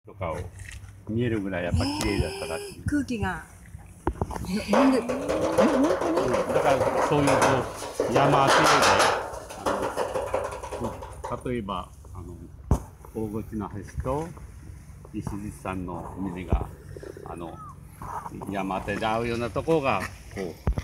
とかを見えるぐらいやっぱ綺麗だったらしい。 空気が。なんで、本当に。 だからそういうこう山系で例えば大口の橋と石鎚山の峰が山手で合うようなところがこう